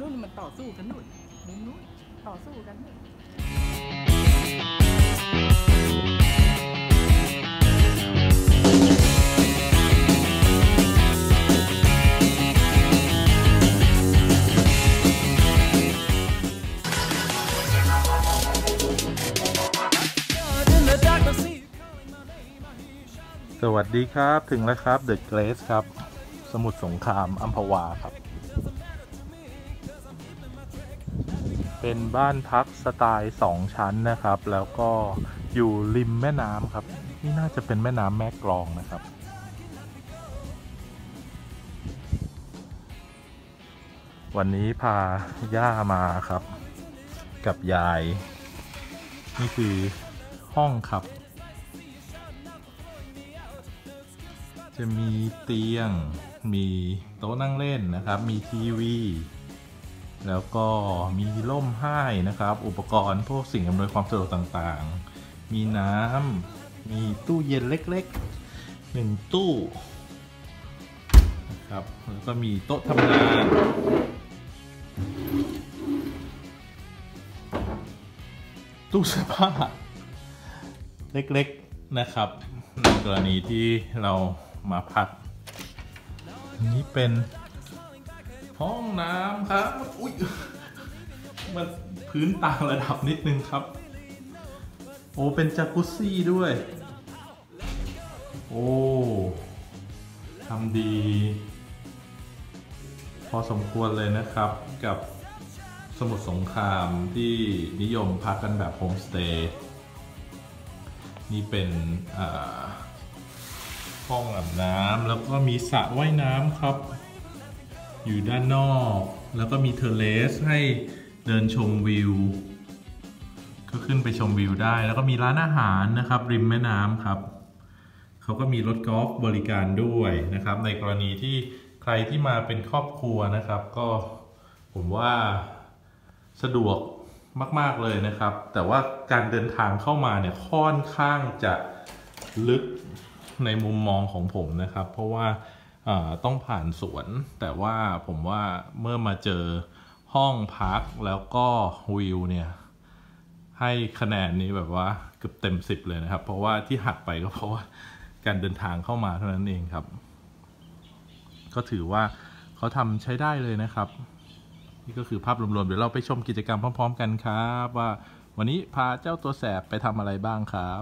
นู่นมันต่อสู้กันนู่นมุมนู้นต่อสู้กันนู่นสวัสดีครับถึงแล้วครับเดอะเกรสครับสมุทรสงครามอัมพวาครับเป็นบ้านพักสไตล์2ชั้นนะครับแล้วก็อยู่ริมแม่น้ำครับนี่น่าจะเป็นแม่น้ำแม่กลองนะครับวันนี้พาย่ามาครับกับยายนี่คือห้องครับจะมีเตียงมีโต๊ะนั่งเล่นนะครับมีทีวีแล้วก็มีร่มให้นะครับอุปกรณ์พวกสิ่งอำนวยความสะดวกต่างๆมีน้ำมีตู้เย็นเล็กๆ1ตู้นะครับแล้วก็มีโต๊ะทำงานตู้เสื้อผ้าเล็กๆนะครับในกรณีที่เรามาพักนี่เป็นห้องน้ำครับอุ๊ยมันพื้นต่างระดับนิดนึงครับโอ้เป็นจากุซซี่ด้วยโอ้ทำดีพอสมควรเลยนะครับกับสมุทรสงครามที่นิยมพักกันแบบโฮมสเตย์นี่เป็นห้องอาบน้ำแล้วก็มีสระว่ายน้ำครับอยู่ด้านนอกแล้วก็มีเทอร์เลสให้เดินชมวิวก็ขึ้นไปชมวิวได้แล้วก็มีร้านอาหารนะครับริมแม่น้ำครับเขาก็มีรถกอล์ฟบริการด้วยนะครับในกรณีที่ใครที่มาเป็นครอบครัวนะครับก็ผมว่าสะดวกมากๆเลยนะครับแต่ว่าการเดินทางเข้ามาเนี่ยค่อนข้างจะลึกในมุมมองของผมนะครับเพราะว่าต้องผ่านสวนแต่ว่าผมว่าเมื่อมาเจอห้องพักแล้วก็วิวเนี่ยให้คะแนนนี้แบบว่าเกือบเต็ม10เลยนะครับเพราะว่าที่หักไปก็เพราะว่าการเดินทางเข้ามาเท่านั้นเองครับก็ถือว่าเขาทำใช้ได้เลยนะครับนี่ก็คือภาพรวมๆเดี๋ยวเราไปชมกิจกรรมพร้อมๆกันครับว่าวันนี้พาเจ้าตัวแสบไปทำอะไรบ้างครับ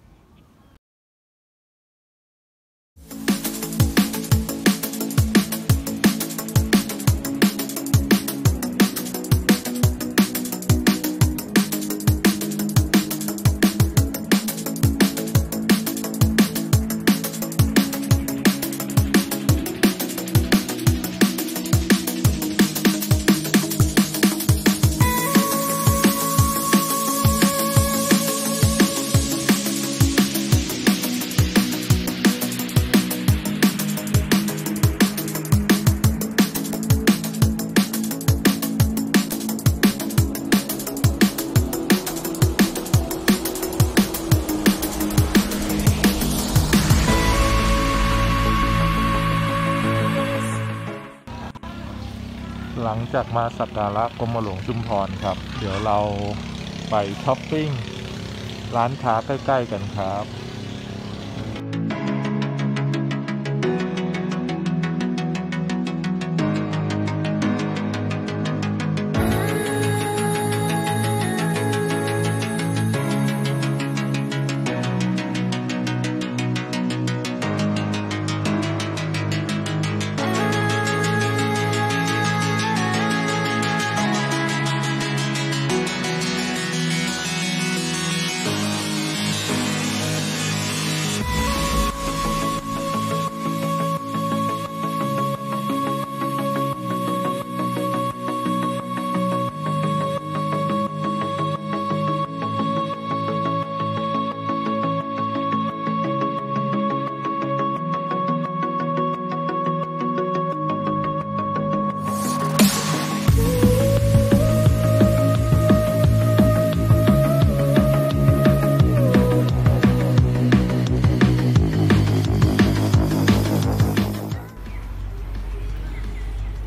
หลังจากมาสักการะกรมหลวงชุมพรครับเดี๋ยวเราไปช้อปปิ้งร้านค้าใกล้ๆกันครับ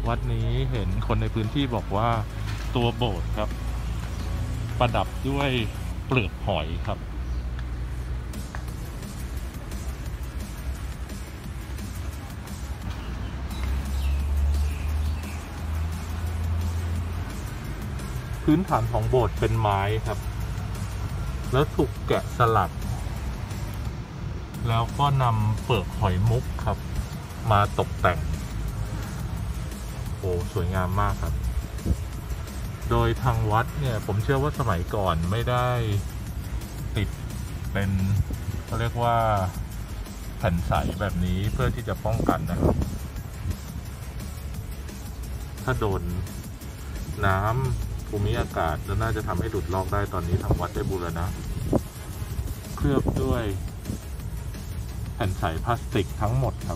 วัดนี้เห็นคนในพื้นที่บอกว่าตัวโบสถ์ครับประดับด้วยเปลือกหอยครับพื้นฐานของโบสถ์เป็นไม้ครับแล้วถูกแกะสลักแล้วก็นำเปลือกหอยมุกครับมาตกแต่งโอ้สวยงามมากครับโดยทางวัดเนี่ยผมเชื่อว่าสมัยก่อนไม่ได้ติดเป็นเขาเรียกว่าแผ่นใสแบบนี้เพื่อที่จะป้องกันนะครับถ้าโดนน้ำภูมิอากาศแล้วน่าจะทำให้หลุดลอกได้ตอนนี้ทางวัดได้บูรณะเคลือบด้วยแผ่นใสพลาสติกทั้งหมดครับ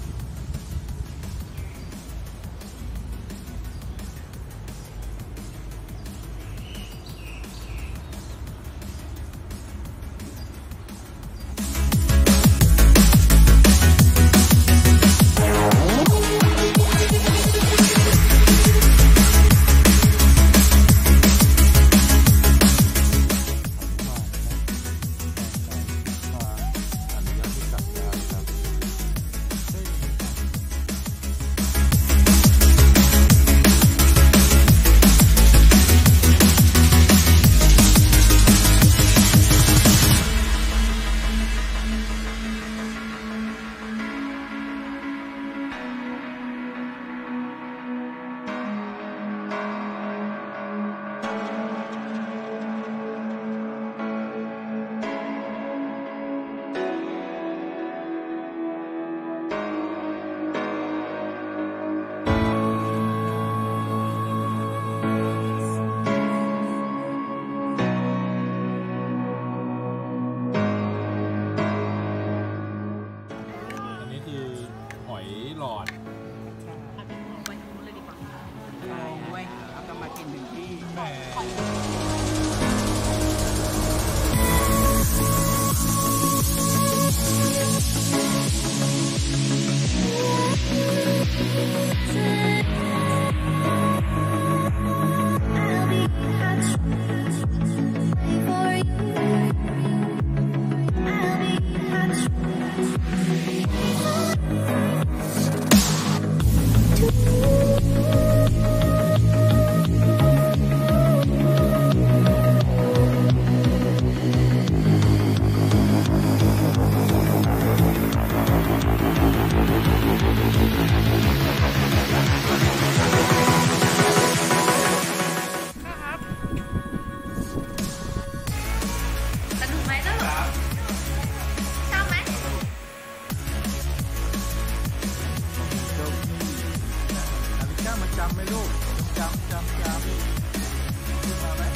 จำไหมลูกจำมาไหม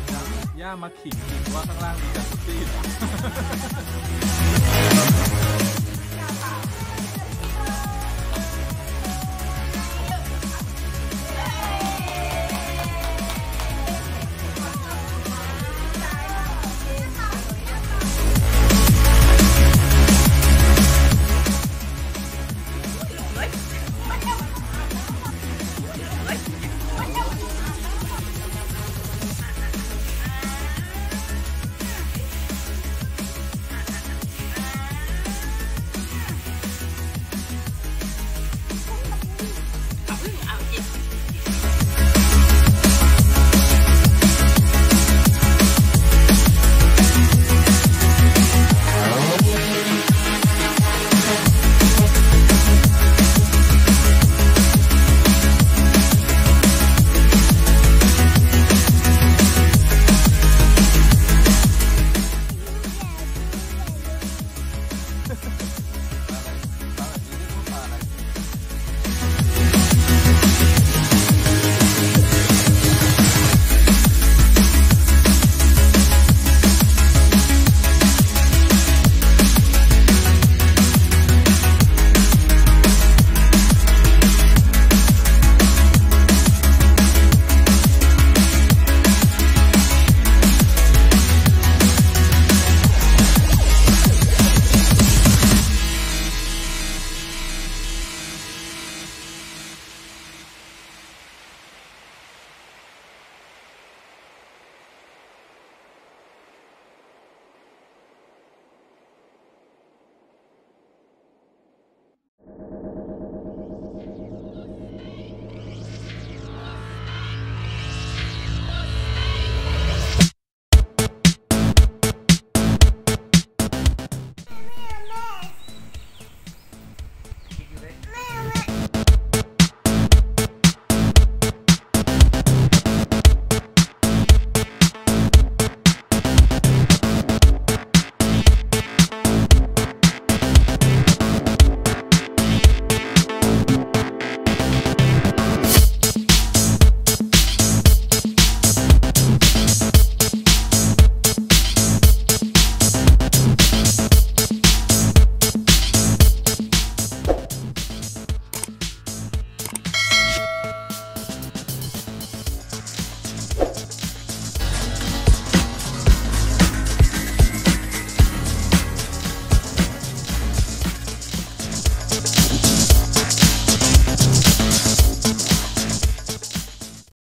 ย่ามาขิงว่าข้างล่างมีจักรจี้